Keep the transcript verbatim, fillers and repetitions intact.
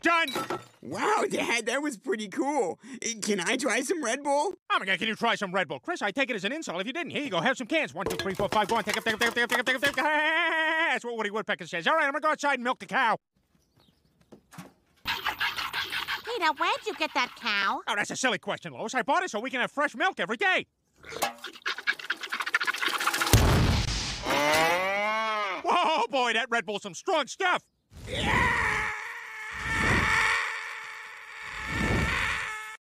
done. Wow, Dad, that was pretty cool. Can I try some Red Bull? Oh my God, can you try some Red Bull? Chris, I take it as an insult if you didn't. Here you go, have some cans. One, two, three, four, five, go on, take them, take them, take them, take them, take them, take them. That's what Woody Woodpecker says. All right, I'm gonna go outside and milk the cow. Peter, where'd you get that cow? Oh, that's a silly question, Lois. I bought it so we can have fresh milk every day. Whoa, boy, that Red Bull's some strong stuff. Yeah!